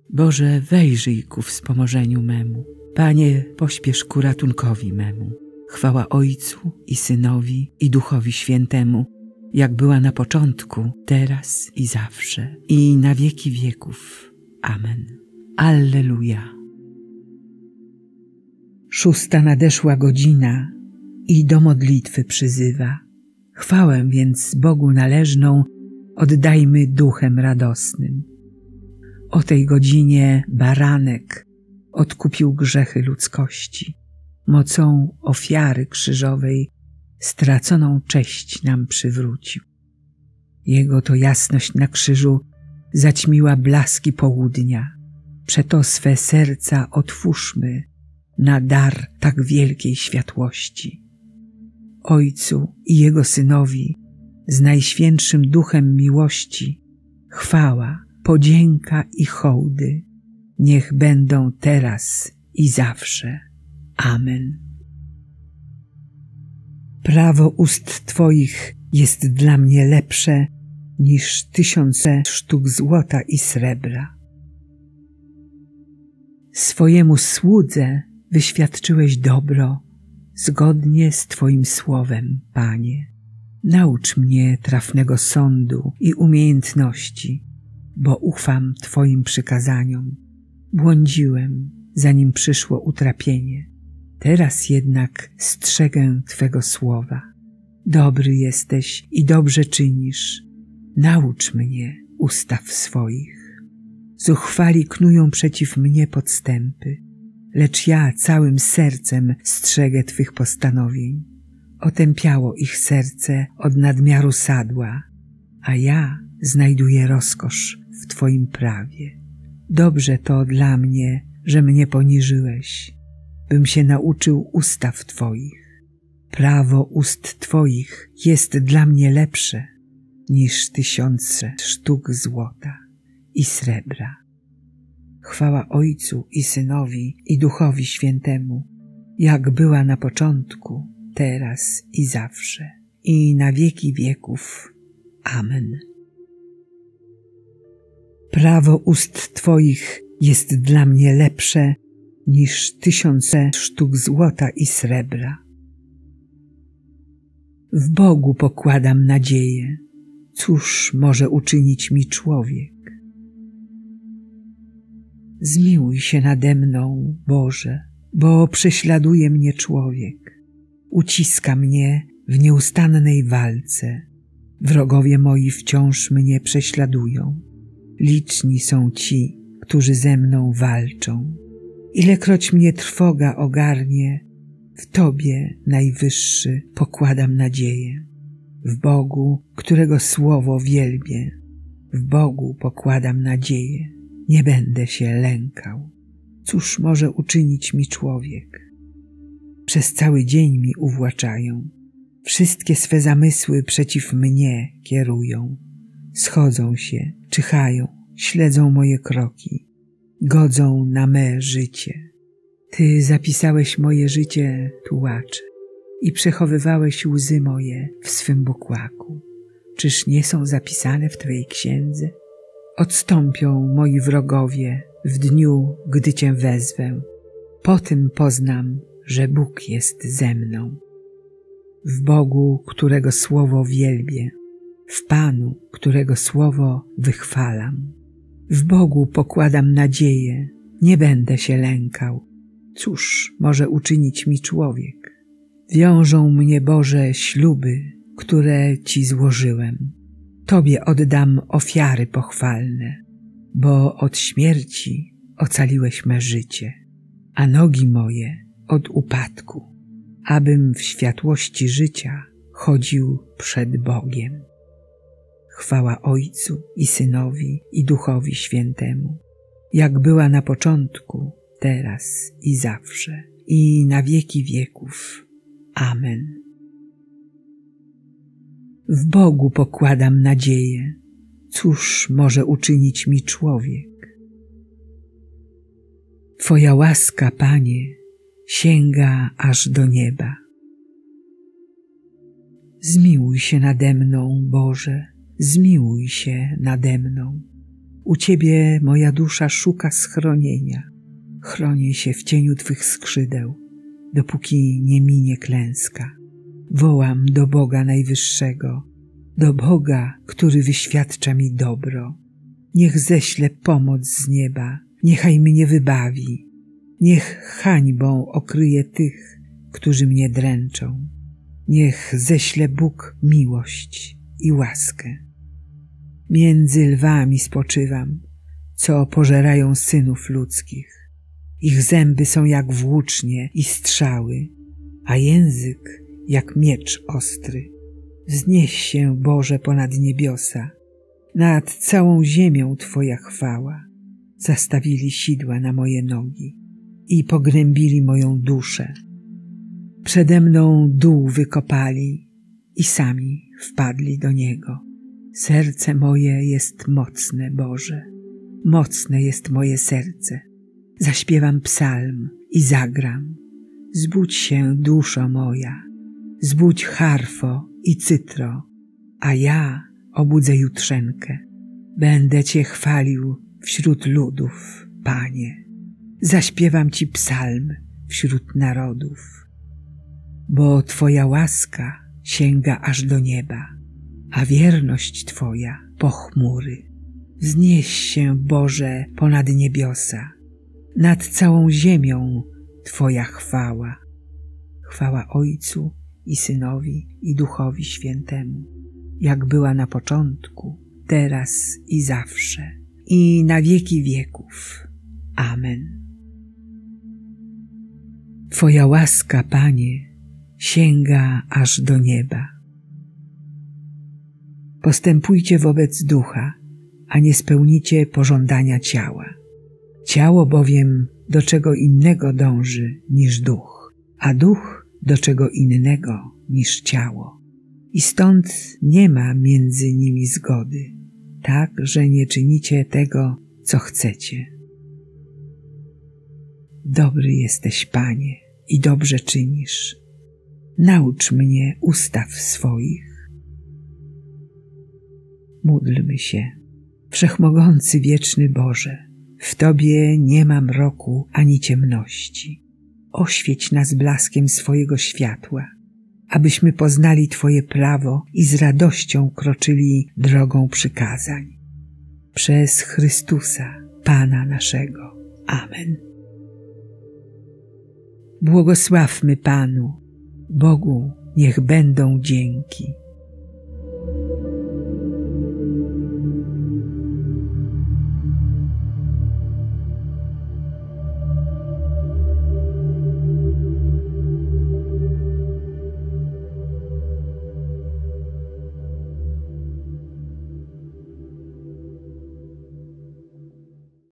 Boże, wejrzyj ku wspomożeniu memu. Panie, pośpiesz ku ratunkowi memu. Chwała Ojcu i Synowi i Duchowi Świętemu, jak była na początku, teraz i zawsze, i na wieki wieków. Amen. Alleluja. 6. nadeszła godzina i do modlitwy przyzywa. Chwałę więc Bogu należną oddajmy duchem radosnym. O tej godzinie baranek odkupił grzechy ludzkości. Mocą ofiary krzyżowej straconą cześć nam przywrócił. Jego to jasność na krzyżu zaćmiła blaski południa. Przeto swe serca otwórzmy na dar tak wielkiej światłości. Ojcu i Jego Synowi z Najświętszym Duchem miłości chwała, podzięka i hołdy niech będą teraz i zawsze. Amen. Prawo ust Twoich jest dla mnie lepsze niż 1000 sztuk złota i srebra. Swojemu słudze wyświadczyłeś dobro zgodnie z Twoim słowem, Panie. Naucz mnie trafnego sądu i umiejętności, bo ufam Twoim przykazaniom. Błądziłem, zanim przyszło utrapienie. Teraz jednak strzegę Twego słowa. Dobry jesteś i dobrze czynisz. Naucz mnie ustaw swoich. Zuchwali knują przeciw mnie podstępy, lecz ja całym sercem strzegę Twych postanowień. Otępiało ich serce od nadmiaru sadła, a ja znajduję rozkosz w Twoim prawie. Dobrze to dla mnie, że mnie poniżyłeś, bym się nauczył ustaw Twoich. Prawo ust Twoich jest dla mnie lepsze niż 1000 sztuk złota i srebra. Chwała Ojcu i Synowi i Duchowi Świętemu, jak była na początku, teraz i zawsze, i na wieki wieków. Amen. Prawo ust Twoich jest dla mnie lepsze niż 1000 sztuk złota i srebra. W Bogu pokładam nadzieję. Cóż może uczynić mi człowiek? Zmiłuj się nade mną, Boże, bo prześladuje mnie człowiek. Uciska mnie w nieustannej walce. Wrogowie moi wciąż mnie prześladują. Liczni są ci, którzy ze mną walczą. Ilekroć mnie trwoga ogarnie, w Tobie, Najwyższy, pokładam nadzieję. W Bogu, którego słowo wielbię, w Bogu pokładam nadzieję. Nie będę się lękał. Cóż może uczynić mi człowiek? Przez cały dzień mi uwłaczają. Wszystkie swe zamysły przeciw mnie kierują. Schodzą się, czyhają, śledzą moje kroki. Godzą na me życie. Ty zapisałeś moje życie, tułacze, i przechowywałeś łzy moje w swym bukłaku. Czyż nie są zapisane w Twojej księdze? Odstąpią moi wrogowie w dniu, gdy Cię wezwę. Potem poznam, że Bóg jest ze mną. W Bogu, którego słowo wielbię, w Panu, którego słowo wychwalam. W Bogu pokładam nadzieję, nie będę się lękał. Cóż może uczynić mi człowiek? Wiążą mnie, Boże, śluby, które Ci złożyłem. Tobie oddam ofiary pochwalne, bo od śmierci ocaliłeś me życie, a nogi moje od upadku, abym w światłości życia chodził przed Bogiem. Chwała Ojcu i Synowi i Duchowi Świętemu, jak była na początku, teraz i zawsze, i na wieki wieków. Amen. W Bogu pokładam nadzieję. Cóż może uczynić mi człowiek? Twoja łaska, Panie, sięga aż do nieba. Zmiłuj się nade mną, Boże, zmiłuj się nade mną. U Ciebie moja dusza szuka schronienia. Chronię się w cieniu Twych skrzydeł, dopóki nie minie klęska. Wołam do Boga Najwyższego, do Boga, który wyświadcza mi dobro. Niech ześle pomoc z nieba, niechaj mnie wybawi. Niech hańbą okryje tych, którzy mnie dręczą. Niech ześle Bóg miłość i łaskę. Między lwami spoczywam, co pożerają synów ludzkich. Ich zęby są jak włócznie i strzały, a język jak miecz ostry. Wznieś się, Boże, ponad niebiosa, nad całą ziemią Twoja chwała. Zastawili sidła na moje nogi i pognębili moją duszę. Przede mną dół wykopali i sami wpadli do niego. Serce moje jest mocne, Boże, mocne jest moje serce. Zaśpiewam psalm i zagram. Zbudź się, duszo moja, zbudź harfo i cytro, a ja obudzę jutrzenkę. Będę Cię chwalił wśród ludów, Panie. Zaśpiewam Ci psalm wśród narodów. Bo Twoja łaska sięga aż do nieba, a wierność Twoja po chmury. Wznieś się, Boże, ponad niebiosa, nad całą ziemią Twoja chwała. Chwała Ojcu i Synowi i Duchowi Świętemu, jak była na początku, teraz i zawsze, i na wieki wieków. Amen. Twoja łaska, Panie, sięga aż do nieba. Postępujcie wobec ducha, a nie spełnicie pożądania ciała. Ciało bowiem do czego innego dąży niż duch, a duch do czego innego niż ciało. I stąd nie ma między nimi zgody, tak, że nie czynicie tego, co chcecie. Dobry jesteś, Panie, i dobrze czynisz. Naucz mnie ustaw swoich. Módlmy się. Wszechmogący, wieczny Boże, w Tobie nie ma mroku ani ciemności. Oświeć nas blaskiem swojego światła, abyśmy poznali Twoje prawo i z radością kroczyli drogą przykazań. Przez Chrystusa, Pana naszego. Amen. Błogosławmy Panu, Bogu niech będą dzięki.